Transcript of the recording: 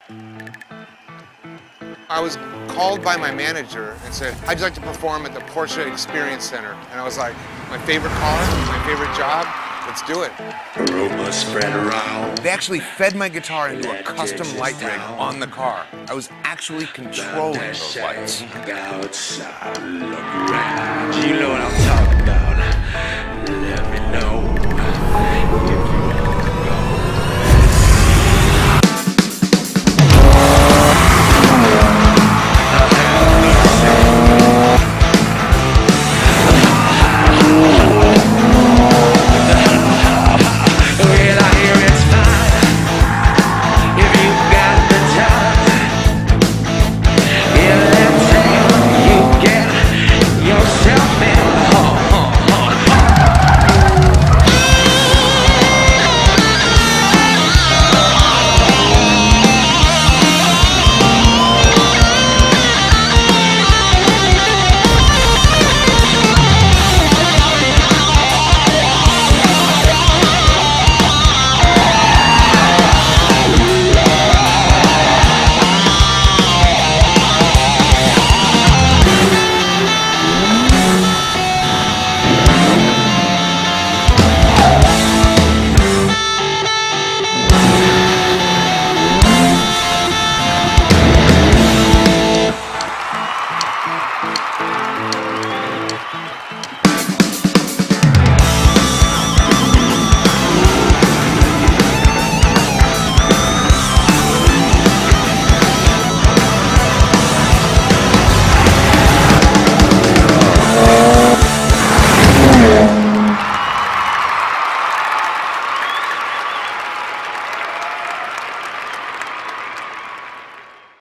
I was called by my manager and said, how'd you like to perform at the Porsche Experience Center? And I was like, my favorite car, my favorite job, let's do it. Aroma spread around. They actually fed my guitar into a custom light rig on the car. I was actually controlling those lights. Outside, look around. You know what I'm talking about. Let me know.